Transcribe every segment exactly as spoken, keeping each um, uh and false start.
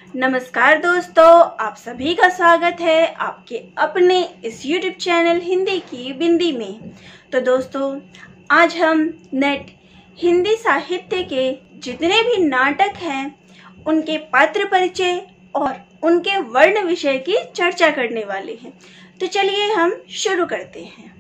नमस्कार दोस्तों, आप सभी का स्वागत है आपके अपने इस यूट्यूब चैनल हिंदी की बिंदी में। तो दोस्तों, आज हम नेट हिंदी साहित्य के जितने भी नाटक हैं उनके पात्र परिचय और उनके वर्ण विषय की चर्चा करने वाले हैं। तो चलिए हम शुरू करते हैं।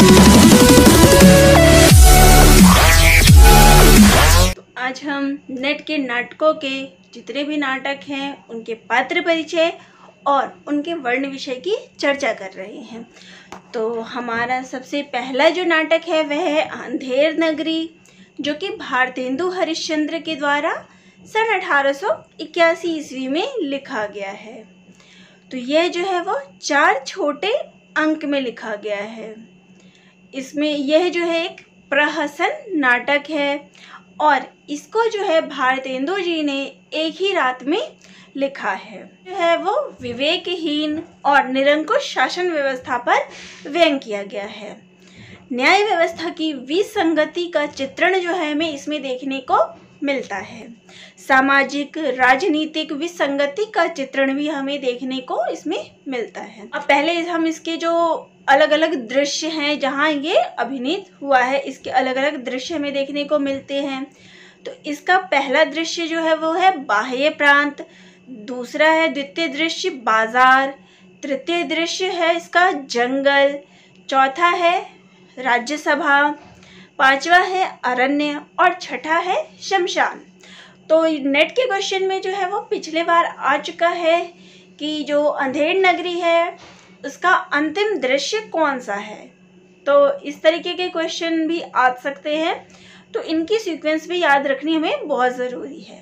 तो आज हम नेट के नाटकों के जितने भी नाटक हैं उनके पात्र परिचय और उनके वर्ण विषय की चर्चा कर रहे हैं। तो हमारा सबसे पहला जो नाटक है वह है अंधेर नगरी, जो कि भारतेंदु हरिश्चंद्र के द्वारा सन अठारह सौ इक्यासी ईस्वी में लिखा गया है। तो यह जो है वो चार छोटे अंक में लिखा गया है। इसमें यह जो है एक प्रहसन नाटक है और इसको जो है भारतेंदु जी ने एक ही रात में लिखा है। जो है वो विवेकहीन और निरंकुश शासन व्यवस्था पर व्यंग किया गया है। न्याय व्यवस्था की विसंगति का चित्रण जो है हमें इसमें देखने को मिलता है। सामाजिक राजनीतिक विसंगति का चित्रण भी हमें देखने को इसमें मिलता है। अब पहले हम इसके जो अलग अलग दृश्य हैं जहाँ ये अभिनीत हुआ है, इसके अलग अलग दृश्य हमें देखने को मिलते हैं। तो इसका पहला दृश्य जो है वो है बाह्य प्रांत, दूसरा है द्वितीय दृश्य बाजार, तृतीय दृश्य है इसका जंगल, चौथा है राज्यसभा, पांचवा है अरण्य और छठा है शमशान। तो नेट के क्वेश्चन में जो है वो पिछले बार आ चुका है कि जो अंधेर नगरी है उसका अंतिम दृश्य कौन सा है। तो इस तरीके के क्वेश्चन भी आ सकते हैं, तो इनकी सीक्वेंस भी याद रखनी हमें बहुत ज़रूरी है।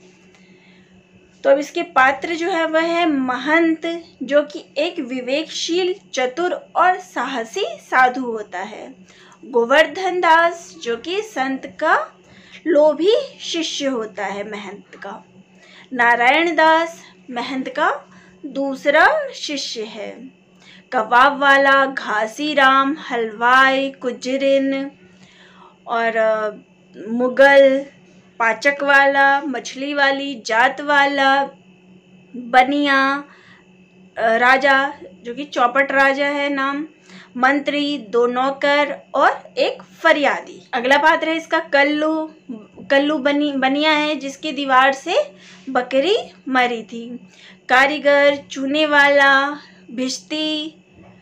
तो अब इसके पात्र जो है वह है महंत, जो कि एक विवेकशील, चतुर और साहसी साधु होता है। गोवर्धन दास, जो कि संत का लोभी शिष्य होता है महंत का। नारायण दास महंत का दूसरा शिष्य है। कबाब वाला घासी राम, हलवाई, कुजरिन और मुगल, पाचक वाला, मछली वाली जात वाला, बनिया राजा, जो कि चौपट राजा है नाम, मंत्री, दो नौकर और एक फरियादी। अगला पात्र है इसका कल्लू। कल्लू बनी बनिया है जिसकी दीवार से बकरी मरी थी। कारीगर, चूने वाला, भिश्ती,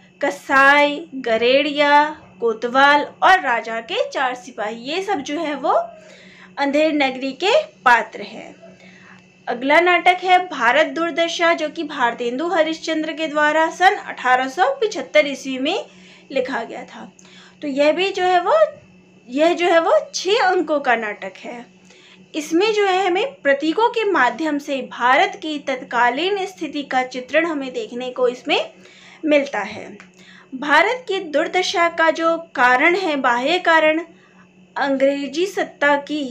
कसाई, गरेड़िया, कोतवाल और राजा के चार सिपाही, ये सब जो है वो अंधेर नगरी के पात्र हैं। अगला नाटक है भारत दुर्दशा, जो कि भारतेंदु हरिश्चंद्र के द्वारा सन अठारह सौ पचहत्तर ईस्वी में लिखा गया था। तो यह भी जो है वो यह जो है वो छह अंकों का नाटक है। इसमें जो है हमें प्रतीकों के माध्यम से भारत की तत्कालीन स्थिति का चित्रण हमें देखने को इसमें मिलता है। भारत की दुर्दशा का जो कारण है, बाह्य कारण, अंग्रेजी सत्ता की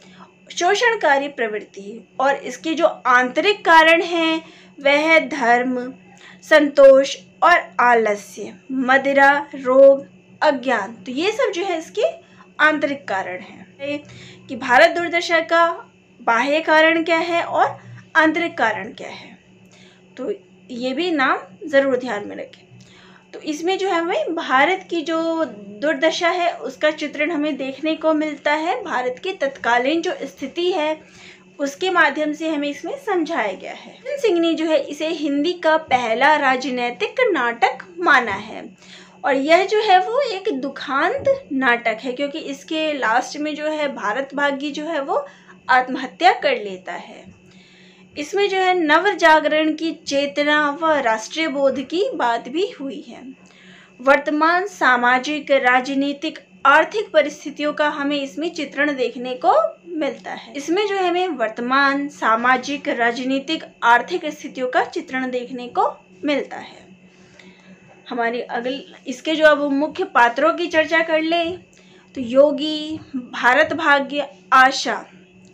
शोषणकारी प्रवृत्ति, और इसके जो आंतरिक कारण हैं वह है धर्म, संतोष और आलस्य, मदिरा, रोग, अज्ञान। तो ये सब जो है इसके आंतरिक कारण हैं कि भारत दुर्दशा का बाह्य कारण क्या है और आंतरिक कारण क्या है। तो ये भी नाम ज़रूर ध्यान में रखें। तो इसमें जो है हमें भारत की जो दुर्दशा है उसका चित्रण हमें देखने को मिलता है। भारत की तत्कालीन जो स्थिति है उसके माध्यम से हमें इसमें समझाया गया है। भीम सिंह ने जो है इसे हिंदी का पहला राजनीतिक नाटक माना है और यह जो है वो एक दुखांत नाटक है, क्योंकि इसके लास्ट में जो है भारत भाग्य जो है वो आत्महत्या कर लेता है। इसमें जो है नव जागरण की चेतना व राष्ट्रीय बोध की बात भी हुई है। वर्तमान सामाजिक, राजनीतिक, आर्थिक परिस्थितियों का हमें इसमें चित्रण देखने को मिलता है। इसमें जो है हमें वर्तमान सामाजिक, राजनीतिक, आर्थिक स्थितियों का चित्रण देखने को मिलता है। हमारी अगली इसके जो अब मुख्य पात्रों की चर्चा कर ले तो योगी, भारत भाग्य, आशा,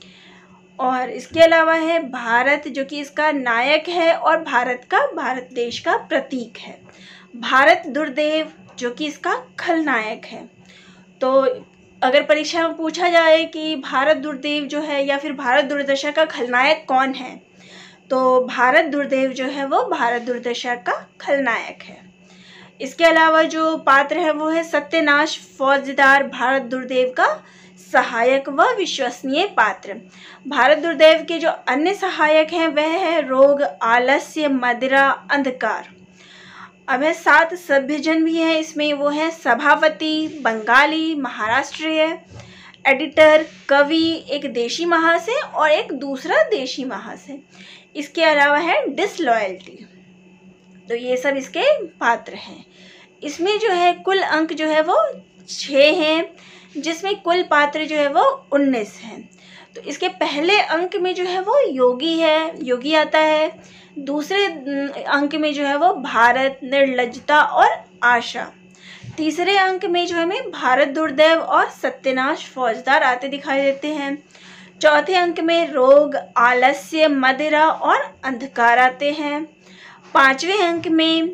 और इसके अलावा है भारत, जो कि इसका नायक है और भारत का भारत देश का प्रतीक है। भारत दुर्देव, जो कि इसका खलनायक है। तो अगर परीक्षा में पूछा जाए कि भारत दुर्देव जो है या फिर भारत दुर्दशा का खलनायक कौन है, तो भारत दुर्देव जो है वो भारत दुर्दशा का खलनायक है। इसके अलावा जो पात्र है वो है सत्यनाश फौजदार, भारत दुर्देव का सहायक व विश्वसनीय पात्र। भारत दुर्देव के जो अन्य सहायक हैं वह है रोग, आलस्य, मदिरा, अंधकार। अब है सात सभ्यजन भी हैं इसमें, वो है सभापति, बंगाली, महाराष्ट्रीय, एडिटर, कवि, एक देशी महाशय और एक दूसरा देशी महाशय। इसके अलावा है डिसलॉयल्टी। तो ये सब इसके पात्र हैं। इसमें जो है कुल अंक जो है वो छः हैं, जिसमें कुल पात्र जो है वो उन्नीस हैं। तो इसके पहले अंक में जो है वो योगी है, योगी आता है। दूसरे अंक में जो है वो भारत, निर्लज्जता और आशा। तीसरे अंक में जो हमें भारत दुर्दैव और सत्यनाश फौजदार आते दिखाई देते हैं। चौथे अंक में रोग, आलस्य, मदिरा और अंधकार आते हैं। पांचवें अंक में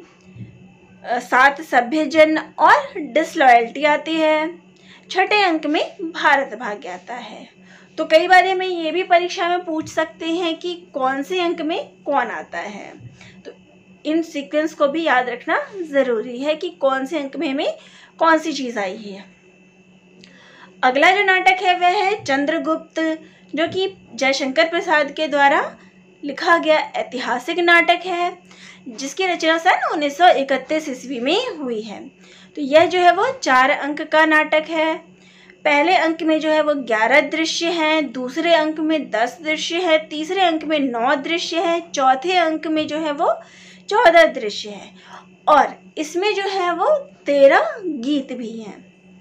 सात सभ्यजन और डिसलॉयल्टी आती है। छठे अंक में भारत भाग्य आता है। तो कई बार हमें ये भी परीक्षा में पूछ सकते हैं कि कौन से अंक में कौन आता है। तो इन सीक्वेंस को भी याद रखना ज़रूरी है कि कौन से अंक में हमें कौन सी चीज़ आई है। अगला जो नाटक है वह है चंद्रगुप्त, जो कि जयशंकर प्रसाद के द्वारा लिखा गया ऐतिहासिक नाटक है, जिसकी रचना सन उन्नीस सौ इकतीस ईस्वी में हुई है। तो यह जो है वो चार अंक का नाटक है। पहले अंक में जो है वो ग्यारह दृश्य हैं, दूसरे अंक में दस दृश्य है, तीसरे अंक में नौ दृश्य है, चौथे अंक में जो है वो चौदह दृश्य है और इसमें जो है वो तेरह गीत भी हैं।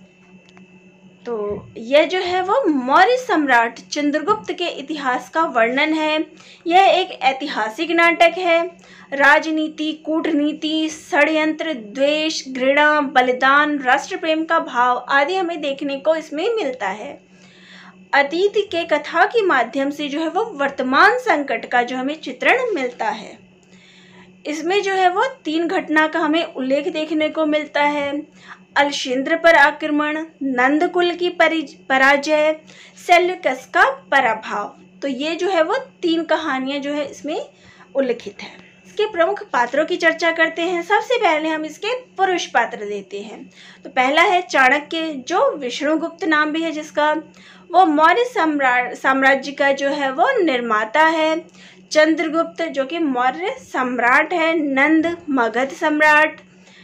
तो यह जो है वो मौर्य सम्राट चंद्रगुप्त के इतिहास का वर्णन है। यह एक ऐतिहासिक नाटक है। राजनीति, कूटनीति, षड्यंत्र, द्वेष, घृणा, बलिदान, राष्ट्र प्रेम का भाव आदि हमें देखने को इसमें मिलता है। अतीत के कथा के माध्यम से जो है वो वर्तमान संकट का जो हमें चित्रण मिलता है। इसमें जो है वो तीन घटना का हमें उल्लेख देखने को मिलता है। अल्शेंद्र पर आक्रमण, नंदकुल की पराजय, सेल्यूकस का पराभव। तो ये जो है वो तीन कहानियां जो है इसमें उल्लिखित है। इसके प्रमुख पात्रों की चर्चा करते हैं। सबसे पहले हम इसके पुरुष पात्र देते हैं। तो पहला है चाणक्य, जो विष्णुगुप्त नाम भी है जिसका, वो मौर्य सम्राट साम्राज्य का जो है वो निर्माता है। चंद्रगुप्त जो कि मौर्य सम्राट है। नंद मगध सम्राट।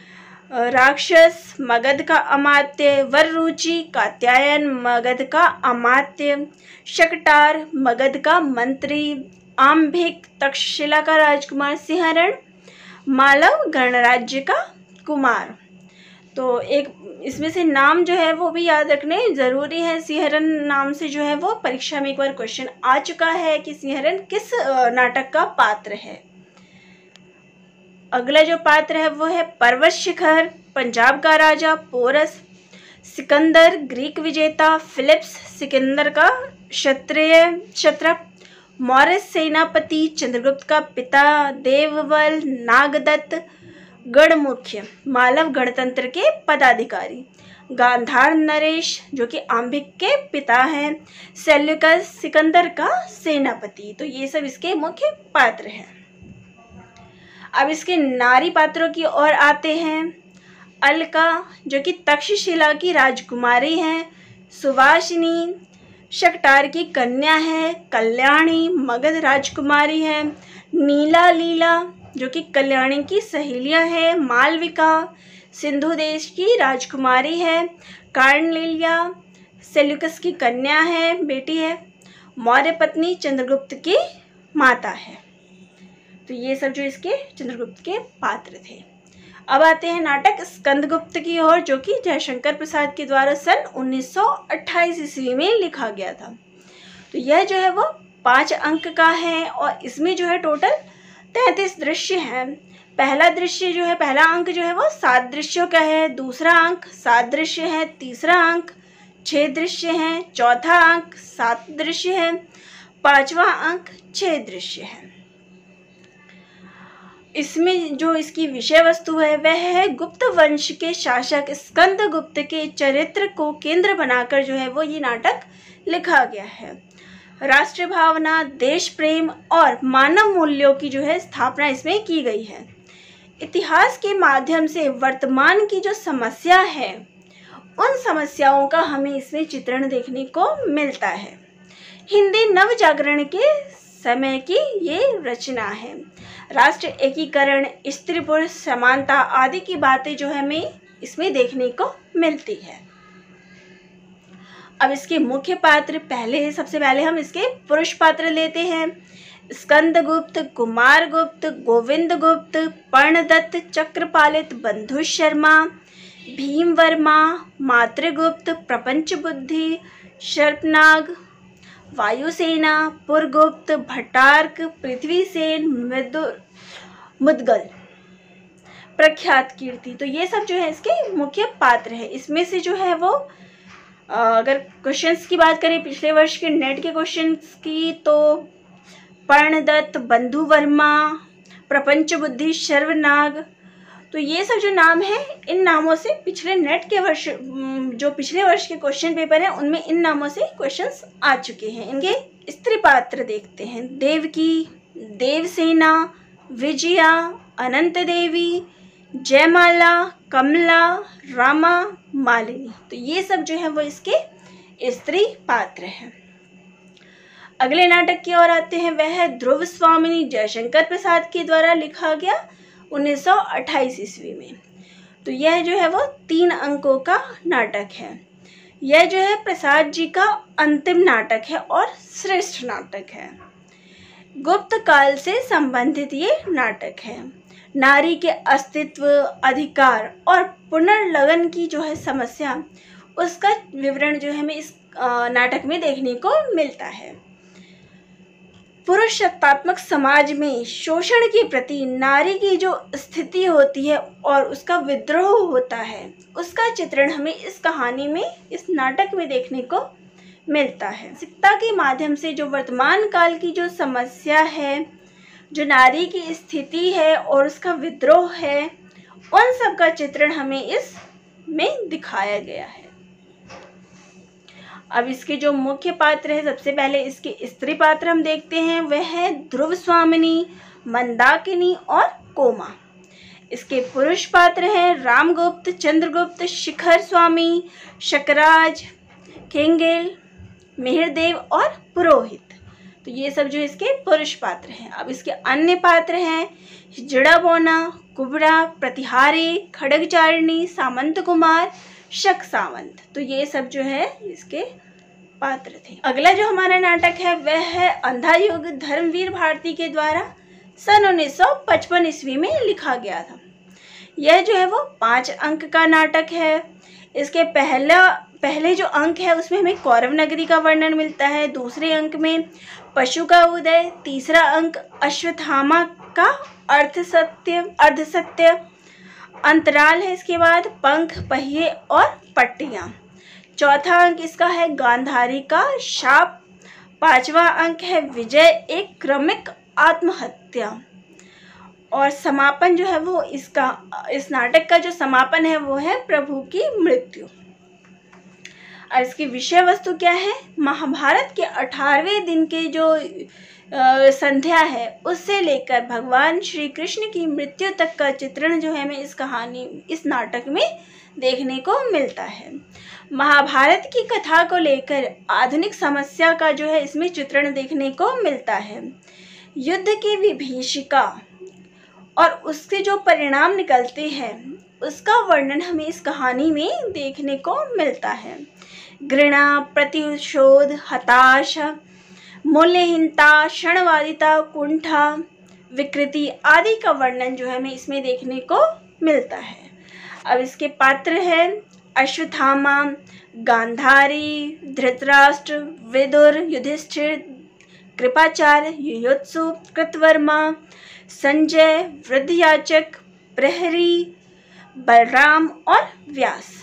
राक्षस मगध का अमात्य। वररुचि कात्यायन मगध का अमात्य। शकटार मगध का मंत्री। आम्भिक तक्षशिला का राजकुमार। सिंहरण मालव गणराज्य का कुमार। तो एक इसमें से नाम जो है वो भी याद रखने ज़रूरी है। सिंहरण नाम से जो है वो परीक्षा में एक बार क्वेश्चन आ चुका है कि सिंहरण किस नाटक का पात्र है। अगला जो पात्र है वो है पर्वत शिखर, पंजाब का राजा पोरस। सिकंदर ग्रीक विजेता। फिलिप्स सिकंदर का क्षत्रिय क्षत्रप। मौर्य सेनापति चंद्रगुप्त का पिता। देवबल नागदत्त गढ़मुख्य मालव गणतंत्र के पदाधिकारी। गांधार नरेश जो कि आम्भिक के पिता हैं। सेल्यूकस सिकंदर का सेनापति। तो ये सब इसके मुख्य पात्र हैं। अब इसके नारी पात्रों की ओर आते हैं। अलका जो कि तक्षशिला की राजकुमारी हैं। सुवासिनी शकटार की कन्या है। कल्याणी मगध राजकुमारी है। नीला लीला जो कि कल्याणी की सहेलियां हैं। मालविका सिंधु देश की राजकुमारी है। कार्नलिया सेल्यूकस की कन्या है, बेटी है। मौर्य पत्नी चंद्रगुप्त की माता है। तो ये सब जो इसके चंद्रगुप्त के पात्र थे। अब आते हैं नाटक स्कंदगुप्त की ओर, जो कि जयशंकर प्रसाद के द्वारा सन उन्नीस सौ अट्ठाईस ईस्वी में लिखा गया था। तो यह जो है वो पाँच अंक का है और इसमें जो है टोटल तैंतीस दृश्य हैं। पहला दृश्य जो है पहला अंक जो है वो सात दृश्यों का है। दूसरा अंक सात दृश्य है। तीसरा अंक छः दृश्य हैं। चौथा अंक सात दृश्य है। पांचवा अंक छः दृश्य है। इसमें जो इसकी विषय वस्तु है वह है गुप्त वंश के शासक स्कंदगुप्त के चरित्र को केंद्र बनाकर जो है वो ये नाटक लिखा गया है। राष्ट्र भावना, देश प्रेम और मानव मूल्यों की जो है स्थापना इसमें की गई है। इतिहास के माध्यम से वर्तमान की जो समस्या है उन समस्याओं का हमें इसमें चित्रण देखने को मिलता है। हिंदी नव जागरण के समय की ये रचना है। राष्ट्र एकीकरण, स्त्री पुरुष समानता आदि की बातें जो है हमें इसमें देखने को मिलती है। अब इसके मुख्य पात्र, पहले सबसे पहले हम इसके पुरुष पात्र लेते हैं। स्कंदगुप्त, कुमारगुप्त, गोविंदगुप्त, पर्णदत्त, चक्रपालित, बंधु शर्मा, भीमवर्मा, मातृगुप्त, प्रपंच बुद्धि, शर्पनाग, वायुसेना, पुरगुप्त, भट्टार्क, पृथ्वीसेन, मुदगल, प्रख्यात कीर्ति। तो ये सब जो है इसके मुख्य पात्र है। इसमें से जो है वो अगर क्वेश्चंस की बात करें पिछले वर्ष के नेट के क्वेश्चंस की, तो पर्णदत्त, बंधु वर्मा, प्रपंच बुद्धि, शर्वनाग, तो ये सब जो नाम है इन नामों से पिछले नेट के वर्ष जो पिछले वर्ष के क्वेश्चन पेपर हैं उनमें इन नामों से क्वेश्चंस आ चुके हैं। इनके स्त्री पात्र देखते हैं। देवकी, देवसेना, विजया, अनंत देवी, जयमाला, कमला, रामा, मालिनी, तो ये सब जो है वो इसके स्त्री पात्र हैं। अगले नाटक की ओर आते हैं। वह है ध्रुव स्वामिनी जयशंकर प्रसाद के द्वारा लिखा गया उन्नीस सौ अट्ठाईस ईस्वी में। तो यह जो है वो तीन अंकों का नाटक है। यह जो है प्रसाद जी का अंतिम नाटक है और श्रेष्ठ नाटक है। गुप्त काल से संबंधित ये नाटक है। नारी के अस्तित्व, अधिकार और पुनर्लगन की जो है समस्या, उसका विवरण जो है हमें इस नाटक में देखने को मिलता है। पुरुष सत्तात्मक समाज में शोषण के प्रति नारी की जो स्थिति होती है और उसका विद्रोह होता है, उसका चित्रण हमें इस कहानी में, इस नाटक में देखने को मिलता है। शिक्षा के माध्यम से जो वर्तमान काल की जो समस्या है, जो नारी की स्थिति है और उसका विद्रोह है, उन सब का चित्रण हमें इस में दिखाया गया है। अब इसके जो मुख्य पात्र है, सबसे पहले इसके स्त्री पात्र हम देखते हैं। वह है ध्रुव स्वामिनी, मंदाकिनी और कोमा। इसके पुरुष पात्र हैं रामगुप्त, चंद्रगुप्त, शिखर स्वामी, शकराज, खेंगेल, मिहिरदेव और पुरोहित। तो ये सब जो इसके पुरुष पात्र हैं। अब इसके अन्य पात्र हैं जड़ाबोना, कुबरा, प्रतिहारी, खड़गचारिणी, सामंत कुमार, शक सावंत। तो ये सब जो है इसके पात्र थे। अगला जो हमारा नाटक है वह है अंधा युग, धर्मवीर भारती के द्वारा सन उन्नीस सौ पचपन ईस्वी में लिखा गया था। यह जो है वो पांच अंक का नाटक है। इसके पहला पहले जो अंक है उसमें हमें कौरव नगरी का वर्णन मिलता है। दूसरे अंक में पशु का उदय, तीसरा अंक अश्वत्थामा का अर्थ सत्य अर्ध सत्य अंतराल है। इसके बाद पंख, पहिए और पट्टियाँ। चौथा अंक इसका है गांधारी का शाप। पांचवा अंक है विजय, एक क्रमिक आत्महत्या। और समापन जो है वो इसका इस नाटक का जो समापन है वो है प्रभु की मृत्यु। और इसकी विषय वस्तु क्या है? महाभारत के अठारहवें दिन के जो आ, संध्या है उससे लेकर भगवान श्री कृष्ण की मृत्यु तक का चित्रण जो है हमें इस कहानी इस नाटक में देखने को मिलता है। महाभारत की कथा को लेकर आधुनिक समस्या का जो है इसमें चित्रण देखने को मिलता है। युद्ध की विभीषिका और उसके जो परिणाम निकलते हैं उसका वर्णन हमें इस कहानी में देखने को मिलता है। घृणा, प्रतिशोध, हताशा, मूल्यहीनता, क्षणवादिता, कुंठा, विकृति आदि का वर्णन जो है हमें इसमें देखने को मिलता है। अब इसके पात्र हैं अश्वत्थामा, गांधारी, धृतराष्ट्र, विदुर, युधिष्ठिर, कृपाचार्य, युयुत्सु, कृतवर्मा, संजय, वृद्धयाचक, प्रहरी, बलराम और व्यास।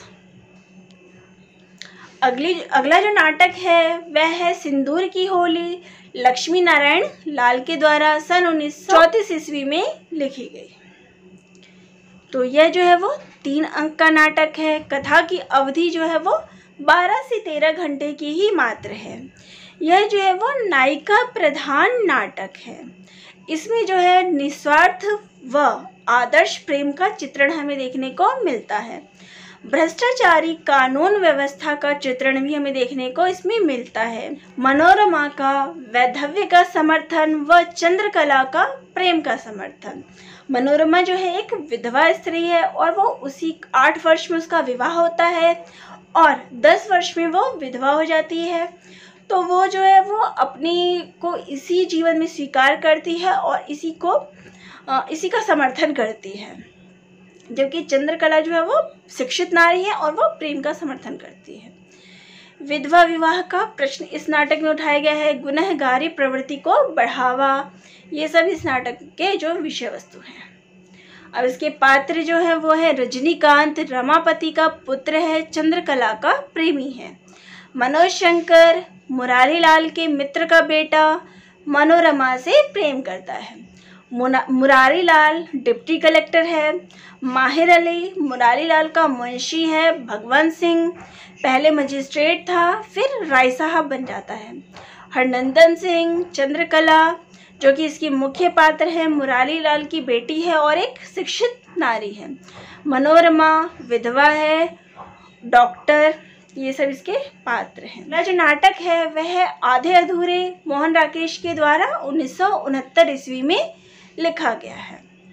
अगली अगला जो नाटक है वह है सिंदूर की होली, लक्ष्मी नारायण लाल के द्वारा सन उन्नीस सौ चौंतीस ईस्वी में लिखी गई। तो यह जो है वो तीन अंक का नाटक है। कथा की अवधि जो है वो बारह से तेरह घंटे की ही मात्र है। यह जो है वो नायिका प्रधान नाटक है। इसमें जो है निस्वार्थ व आदर्श प्रेम का चित्रण हमें देखने को मिलता है। भ्रष्टाचारी कानून व्यवस्था का चित्रण भी हमें देखने को इसमें मिलता है। मनोरमा का वैधव्य का समर्थन व चंद्रकला का प्रेम का समर्थन। मनोरमा जो है एक विधवा स्त्री है और वो उसी आठ वर्ष में उसका विवाह होता है और दस वर्ष में वो विधवा हो जाती है। तो वो जो है वो अपनी को इसी जीवन में स्वीकार करती है और इसी को इसी का समर्थन करती है, जबकि चंद्रकला जो है वो शिक्षित नारी है और वो प्रेम का समर्थन करती है। विधवा विवाह का प्रश्न इस नाटक में उठाया गया है। गुनहगारी प्रवृत्ति को बढ़ावा, ये सब इस नाटक के जो विषय वस्तु हैं। अब इसके पात्र जो है वो है रजनीकांत, रमापति का पुत्र है, चंद्रकला का प्रेमी है। मनोज शंकर मुरारी लाल के मित्र का बेटा, मनोरमा से प्रेम करता है। मुरारी लाल डिप्टी कलेक्टर है। माहिर अली मुरारी लाल का मुंशी है। भगवंत सिंह पहले मजिस्ट्रेट था, फिर राय साहब बन जाता है। हरनंदन सिंह चंद्रकला जो कि इसकी मुख्य पात्र है, मुरारी लाल की बेटी है और एक शिक्षित नारी है। मनोरमा विधवा है, डॉक्टर, ये सब इसके पात्र हैं। अगला जो नाटक है वह आधे अधूरे मोहन राकेश के द्वारा उन्नीस सौ उनहत्तर ईस्वी में लिखा गया है।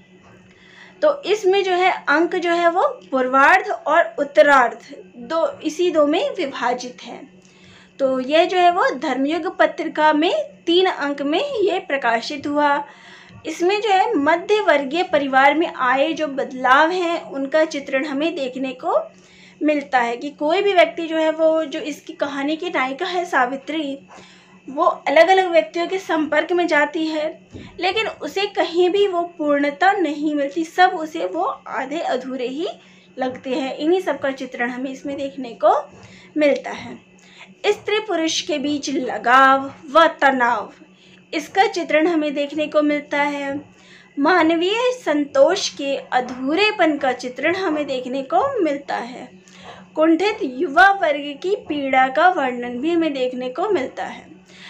तो इसमें जो है अंक जो है वो पूर्वार्ध और उत्तरार्ध दो इसी दो में विभाजित है। तो यह जो है वो धर्मयुग पत्रिका में तीन अंक में ये प्रकाशित हुआ। इसमें जो है मध्य वर्गीय परिवार में आए जो बदलाव हैं उनका चित्रण हमें देखने को मिलता है कि कोई भी व्यक्ति जो है वो जो इसकी कहानी की नायिका है सावित्री, वो अलग अलग व्यक्तियों के संपर्क में जाती है लेकिन उसे कहीं भी वो पूर्णता नहीं मिलती, सब उसे वो आधे अधूरे ही लगते हैं। इन्हीं सब का चित्रण हमें इसमें देखने को मिलता है। स्त्री पुरुष के बीच लगाव व तनाव, इसका चित्रण हमें देखने को मिलता है। मानवीय संतोष के अधूरेपन का चित्रण हमें देखने को मिलता है। कुंठित युवा वर्ग की पीड़ा का वर्णन भी हमें देखने को मिलता है।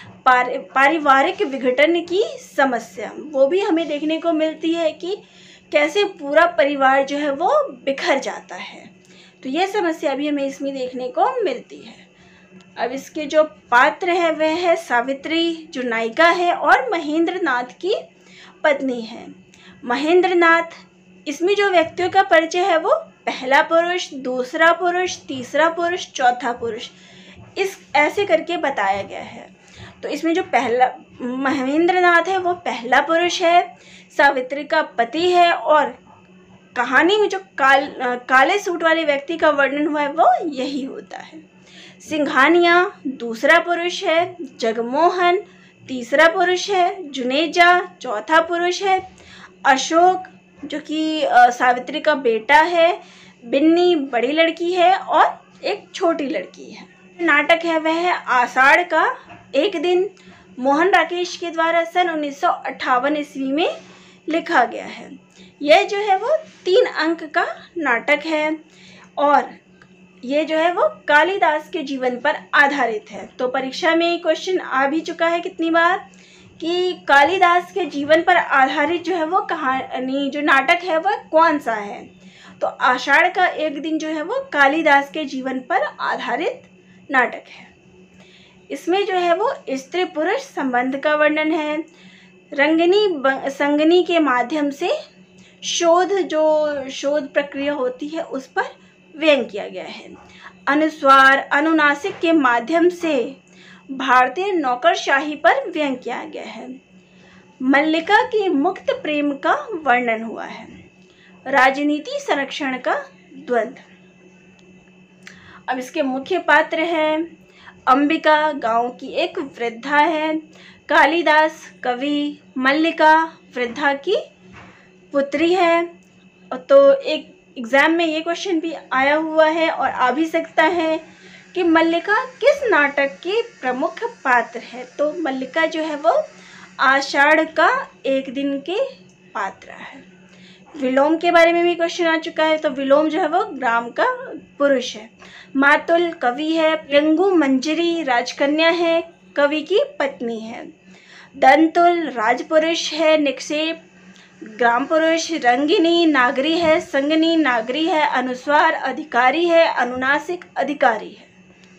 पारिवारिक विघटन की समस्या वो भी हमें देखने को मिलती है कि कैसे पूरा परिवार जो है वो बिखर जाता है। तो ये समस्या भी हमें इसमें देखने को मिलती है। अब इसके जो पात्र है वह है सावित्री जो नायिका है और महेंद्र नाथ की पत्नी है। महेंद्र नाथ, इसमें जो व्यक्तियों का परिचय है वो पहला पुरुष, दूसरा पुरुष, तीसरा पुरुष, चौथा पुरुष, इस ऐसे करके बताया गया है। तो इसमें जो पहला महेंद्र नाथ है वो पहला पुरुष है, सावित्री का पति है और कहानी में जो काल काले सूट वाले व्यक्ति का वर्णन हुआ है वो यही होता है। सिंघानिया दूसरा पुरुष है, जगमोहन तीसरा पुरुष है, जुनेजा चौथा पुरुष है, अशोक जो कि सावित्री का बेटा है, बिन्नी बड़ी लड़की है और एक छोटी लड़की है। नाटक है वह है आषाढ़ का एक दिन, मोहन राकेश के द्वारा सन उन्नीस सौ अट्ठावन ईस्वी में लिखा गया है। यह जो है वो तीन अंक का नाटक है और ये जो है वो कालिदास के जीवन पर आधारित है। तो परीक्षा में क्वेश्चन आ भी चुका है कितनी बार कि कालिदास के जीवन पर आधारित जो है वो कहानी जो नाटक है वह कौन सा है। तो आषाढ़ का एक दिन जो है वो कालिदास के जीवन पर आधारित नाटक है। इसमें जो है वो स्त्री पुरुष संबंध का वर्णन है। रंगनी संगनी के माध्यम से शोध जो शोध प्रक्रिया होती है उस पर व्यंग किया गया है। अनुस्वार अनुनासिक के माध्यम से भारतीय नौकरशाही पर व्यंग किया गया है। मल्लिका के मुक्त प्रेम का वर्णन हुआ है। राजनीति संरक्षण का द्वंद्व। अब इसके मुख्य पात्र हैं अंबिका गांव की एक वृद्धा है, कालिदास कवि, मल्लिका वृद्धा की पुत्री है। तो एक एग्जाम में ये क्वेश्चन भी आया हुआ है और आ भी सकता है कि मल्लिका किस नाटक के प्रमुख पात्र है। तो मल्लिका जो है वो आषाढ़ का एक दिन के पात्र है। विलोम के बारे में भी क्वेश्चन आ चुका है। तो विलोम जो है वो ग्राम का पुरुष है। मातुल कवि है। रंगू मंजरी राजकन्या है। कवि की पत्नी है। दंतुल राजपुरुष है, निक्षेप ग्राम पुरुष, रंगिनी नागरी है, संगनी नागरी है, अनुस्वार अधिकारी है, अनुनासिक अधिकारी है।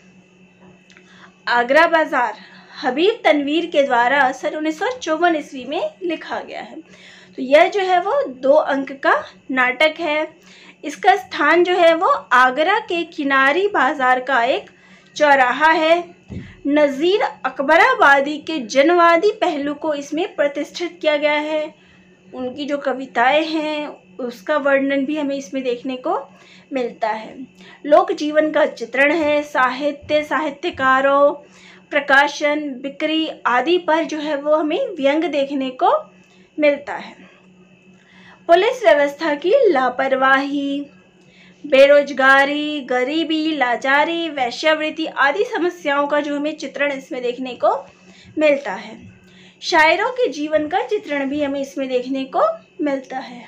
आगरा बाजार हबीब तनवीर के द्वारा सन उन्नीस सौ चौवन ईस्वी में लिखा गया है। तो यह जो है वो दो अंक का नाटक है। इसका स्थान जो है वो आगरा के किनारी बाजार का एक चौराहा है। नज़ीर अकबराबादी के जनवादी पहलू को इसमें प्रतिष्ठित किया गया है। उनकी जो कविताएं हैं उसका वर्णन भी हमें इसमें देखने को मिलता है। लोक जीवन का चित्रण है। साहित्य, साहित्यकारों, प्रकाशन, बिक्री आदि पर जो है वो हमें व्यंग देखने को मिलता है। पुलिस व्यवस्था की लापरवाही, बेरोजगारी, गरीबी, लाचारी, वेश्यावृत्ति आदि समस्याओं का जो हमें चित्रण इसमें देखने को मिलता है। शायरों के जीवन का चित्रण भी हमें इसमें देखने को मिलता है।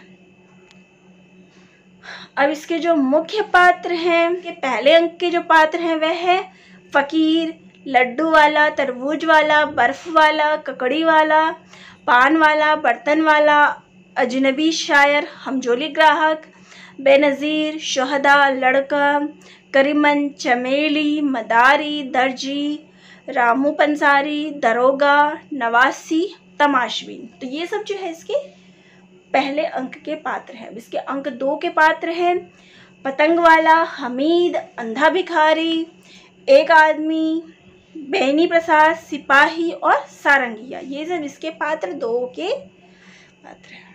अब इसके जो मुख्य पात्र हैं, के पहले अंक के जो पात्र हैं वह है फकीर, लड्डू वाला, तरबूज वाला, बर्फ वाला, ककड़ी वाला, पान वाला, बर्तन वाला, अजनबी शायर, हमजोली ग्राहक, बेनज़ीर, शोहदा, लड़का, करीमन, चमेली, मदारी, दर्जी, रामू पंसारी, दरोगा, नवासी, तमाशबीन। तो ये सब जो है इसके पहले अंक के पात्र हैं। इसके अंक दो के पात्र हैं पतंग वाला, हमीद, अंधा भिखारी, एक आदमी, बेनी प्रसाद, सिपाही और सारंगिया। ये सब इसके पात्र दो के पात्र हैं।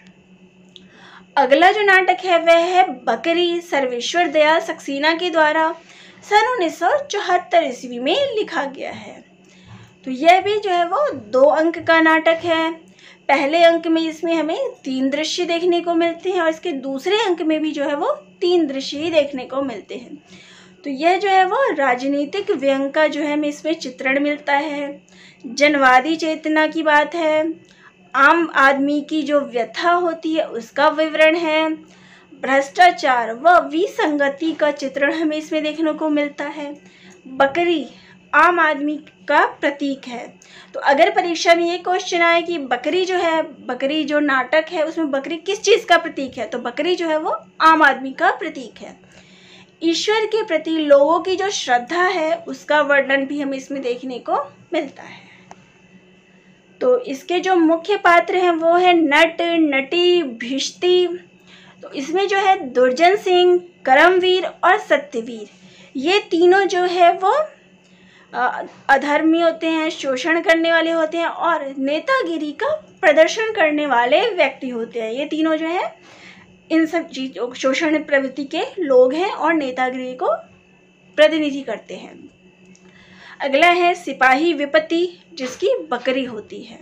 अगला जो नाटक है वह है बकरी, सर्वेश्वर दयाल सक्सेना के द्वारा सन उन्नीस सौ चौहत्तर ईस्वी में लिखा गया है। तो यह भी जो है वो दो अंक का नाटक है। पहले अंक में इसमें हमें तीन दृश्य देखने को मिलते हैं और इसके दूसरे अंक में भी जो है वो तीन दृश्य ही देखने को मिलते हैं। तो यह जो है वो राजनीतिक व्यंग का जो है हमें इसमें चित्रण मिलता है। जनवादी चेतना की बात है, आम आदमी की जो व्यथा होती है उसका विवरण है, भ्रष्टाचार व विसंगति का चित्रण हमें इसमें देखने को मिलता है। बकरी आम आदमी का प्रतीक है। तो अगर परीक्षा में ये क्वेश्चन आए कि बकरी जो है, बकरी जो नाटक है उसमें बकरी किस चीज़ का प्रतीक है, तो बकरी जो है वो आम आदमी का प्रतीक है। ईश्वर के प्रति लोगों की जो श्रद्धा है उसका वर्णन भी हमें इसमें देखने को मिलता है। तो इसके जो मुख्य पात्र हैं वो है नट, नटी, भिश्ती। तो इसमें जो है दुर्जन सिंह, करमवीर और सत्यवीर, ये तीनों जो है वो अधर्मी होते हैं, शोषण करने वाले होते हैं और नेतागिरी का प्रदर्शन करने वाले व्यक्ति होते हैं। ये तीनों जो है इन सब चीज़ों शोषण प्रवृत्ति के लोग हैं और नेतागिरी को प्रतिनिधि करते हैं। अगला है सिपाही विपत्ति, जिसकी बकरी होती है।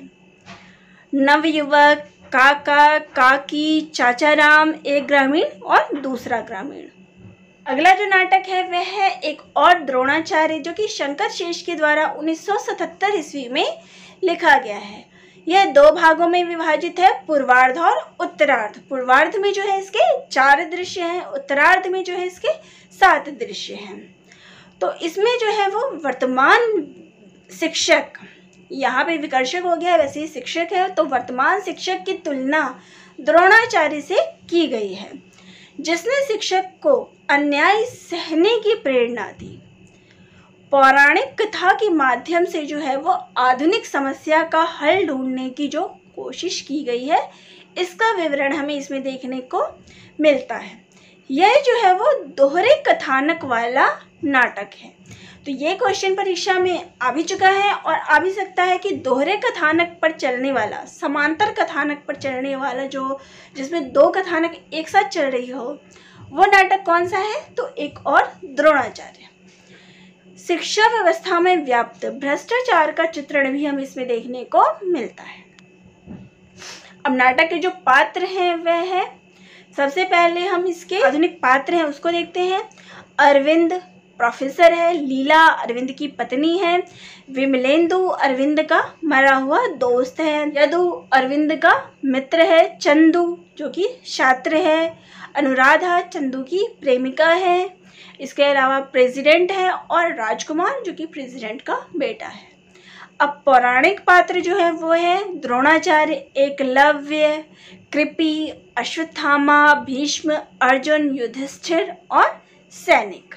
नवयुवक, काका, काकी, चाचाराम, एक ग्रामीण और दूसरा ग्रामीण। अगला जो नाटक है वह है एक और द्रोणाचार्य, जो कि शंकर शेष के द्वारा उन्नीस सौ सतहत्तर ईस्वी में लिखा गया है। यह दो भागों में विभाजित है, पूर्वार्ध और उत्तरार्ध। पूर्वार्ध में जो है इसके चार दृश्य हैं, उत्तरार्ध में जो है इसके सात दृश्य हैं। तो इसमें जो है वो वर्तमान शिक्षक, यहाँ पे विकर्षक हो गया, वैसे ही शिक्षक है, तो वर्तमान शिक्षक की तुलना द्रोणाचार्य से की गई है, जिसने शिक्षक को अन्याय सहने की प्रेरणा दी। पौराणिक कथा के माध्यम से जो है वो आधुनिक समस्या का हल ढूंढने की जो कोशिश की गई है, इसका विवरण हमें इसमें देखने को मिलता है। यह जो है वो दोहरे कथानक वाला नाटक है। तो ये क्वेश्चन परीक्षा में आ भी चुका है और आ भी सकता है कि दोहरे कथानक पर चलने वाला, समांतर कथानक पर चलने वाला, जो जिसमें दो कथानक एक साथ चल रही हो, वो नाटक कौन सा है, तो एक और द्रोणाचार्य। शिक्षा व्यवस्था में व्याप्त भ्रष्टाचार का चित्रण भी हम इसमें देखने को मिलता है। अब नाटक के जो पात्र हैं वह है, सबसे पहले हम इसके आधुनिक पात्र हैं उसको देखते हैं। अरविंद प्रोफेसर है, लीला अरविंद की पत्नी है, विमलेंदु अरविंद का मरा हुआ दोस्त है, यदु अरविंद का मित्र है, चंदू जो कि छात्र है, अनुराधा चंदू की प्रेमिका है, इसके अलावा प्रेसिडेंट है और राजकुमार जो कि प्रेसिडेंट का बेटा है। अब पौराणिक पात्र जो है वो है द्रोणाचार्य, एकलव्य, कृपि, अश्वत्थामा, भीष्म, अर्जुन, युधिष्ठिर और सैनिक।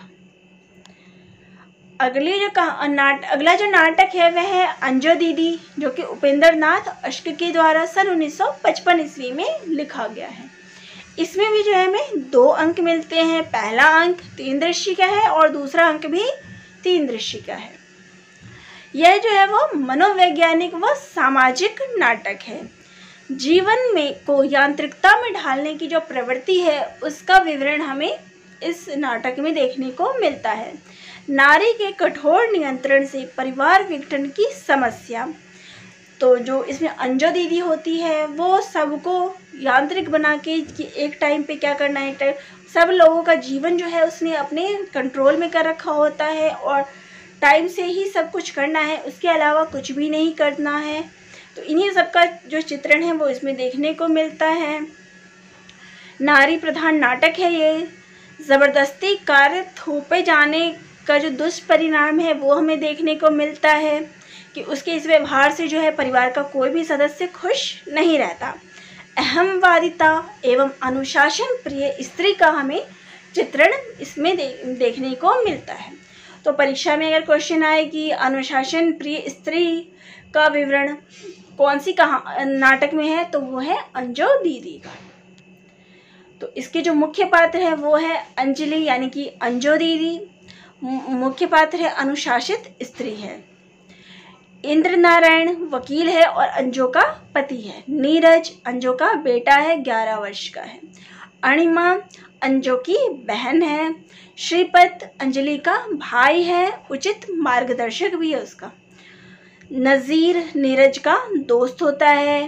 अगली जो नाट अगला जो नाटक है वह है अंजो दीदी, जो कि उपेंद्र नाथ अश्क के द्वारा सन उन्नीस सौ पचपन ईस्वी में लिखा गया है। इसमें भी जो है हमें दो अंक मिलते हैं। पहला अंक तीन दृश्य का है और दूसरा अंक भी तीन दृश्य का है। यह जो है वो मनोवैज्ञानिक व सामाजिक नाटक है। जीवन में को यांत्रिकता में ढालने की जो प्रवृत्ति है उसका विवरण हमें इस नाटक में देखने को मिलता है। नारी के कठोर नियंत्रण से परिवार विघटन की समस्या। तो जो इसमें अंजो दीदी होती है वो सबको यांत्रिक बना के कि एक टाइम पे क्या करना है, टाइम सब लोगों का जीवन जो है उसने अपने कंट्रोल में कर रखा होता है और टाइम से ही सब कुछ करना है, उसके अलावा कुछ भी नहीं करना है। तो इन्हीं सब का जो चित्रण है वो इसमें देखने को मिलता है। नारी प्रधान नाटक है ये। ज़बरदस्ती कार्य थोपे जाने का जो दुष्परिणाम है वो हमें देखने को मिलता है कि उसके इस व्यवहार से जो है परिवार का कोई भी सदस्य खुश नहीं रहता। अहंवादिता एवं अनुशासन प्रिय स्त्री का हमें चित्रण इसमें दे, देखने को मिलता है। तो परीक्षा में अगर क्वेश्चन आए कि अनुशासन प्रिय स्त्री का विवरण कौन सी कहा नाटक में है, तो वो है अंजो दीदी का। तो इसके जो मुख्य पात्र है वो है अंजलि यानी कि अंजो दीदी। मुख्य पात्र है अनुशासित स्त्री है। इंद्र नारायण वकील है और अंजो का पति है। नीरज अंजो का बेटा है, ग्यारह वर्ष का है। अणिमा अंजो की बहन है। श्रीपत अंजलि का भाई है, उचित मार्गदर्शक भी है उसका। नज़ीर नीरज का दोस्त होता है।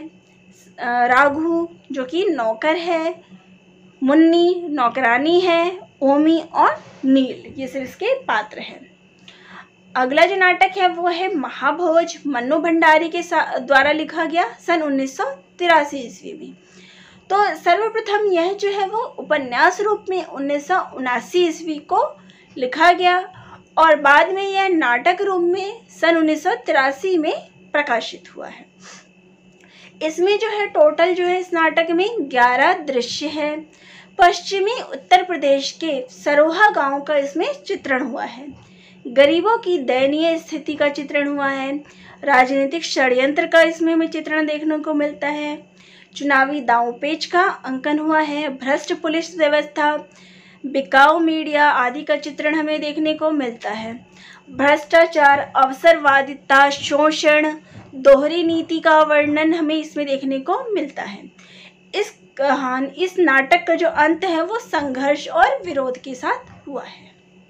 राघु जो कि नौकर है। मुन्नी नौकरानी है। ओमी और नील ये सिर्फ इसके पात्र हैं। अगला जो नाटक है वो है महाभोज, मन्नू भंडारी के द्वारा लिखा गया सन उन्नीस सौ तिरासी ईस्वी में। तो सर्वप्रथम यह जो है वो उपन्यास रूप में उन्नीस सौ उनासी ईस्वी को लिखा गया और बाद में यह नाटक रूप में सन उन्नीस सौ तिरासी में प्रकाशित हुआ है। इसमें जो है टोटल जो है इस नाटक में ग्यारह दृश्य है। पश्चिमी उत्तर प्रदेश के सरोहा गांव का इसमें चित्रण हुआ है। गरीबों की दयनीय स्थिति का चित्रण हुआ है। राजनीतिक षड्यंत्र का इसमें हमें चित्रण देखने को मिलता है। चुनावी दांवपेच का अंकन हुआ है। भ्रष्ट पुलिस व्यवस्था, बिकाऊ मीडिया आदि का चित्रण हमें देखने को मिलता है। भ्रष्टाचार, अवसरवादिता, शोषण, दोहरी नीति का वर्णन हमें इसमें देखने को मिलता है। इस कहानी इस नाटक का जो अंत है वो संघर्ष और विरोध के साथ हुआ है।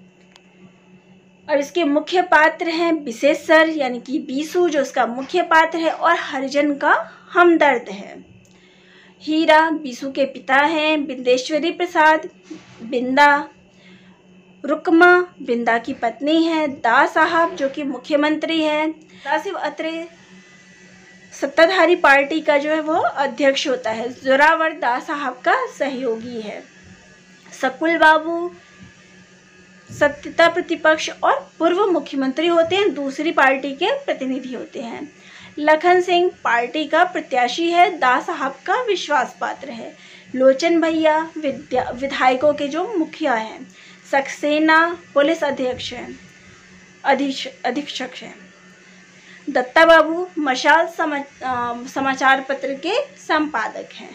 और इसके मुख्य पात्र हैं विशेषर यानी कि बीसू जो उसका मुख्य पात्र है और हरिजन का हमदर्द है। हीरा बीसू के पिता हैं। बिंदेश्वरी प्रसाद बिंदा, रुकमा बिंदा की पत्नी है। दा साहब जो कि मुख्यमंत्री है। दासिव अत्रे सत्ताधारी पार्टी का जो है वो अध्यक्ष होता है। जोरावर दा साहब का सहयोगी है। सकुल बाबू सत्ता प्रतिपक्ष और पूर्व मुख्यमंत्री होते हैं, दूसरी पार्टी के प्रतिनिधि होते हैं। लखन सिंह पार्टी का प्रत्याशी है, दा साहब का विश्वास पात्र है। लोचन भैया विद्या विधायकों के जो मुखिया हैं। सक्सेना पुलिस अध्यक्ष हैं, अधीक्षक हैं। दत्ता बाबू मशाल समा, समाचार पत्र के संपादक हैं।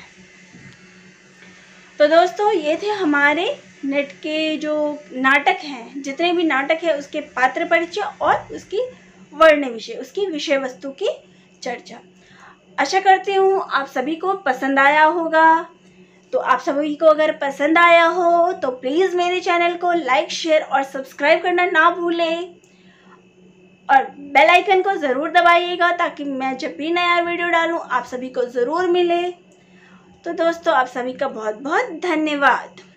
तो दोस्तों ये थे हमारे नेट के जो नाटक हैं, जितने भी नाटक है उसके पात्र परिचय और उसकी वर्ण विषय, उसकी विषय वस्तु की चर्चा। आशा करती हूँ आप सभी को पसंद आया होगा। तो आप सभी को अगर पसंद आया हो तो प्लीज़ मेरे चैनल को लाइक शेयर और सब्सक्राइब करना ना भूलें और बेल आइकन को ज़रूर दबाइएगा ताकि मैं जब भी नया वीडियो डालूँ आप सभी को ज़रूर मिले। तो दोस्तों आप सभी का बहुत बहुत धन्यवाद।